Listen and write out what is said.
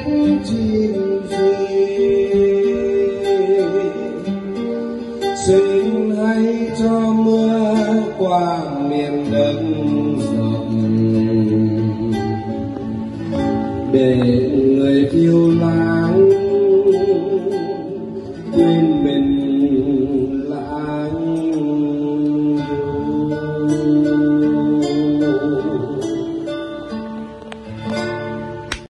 chim duy. Xin hãy cho mưa qua miền đất rộng, để người phiêu lãng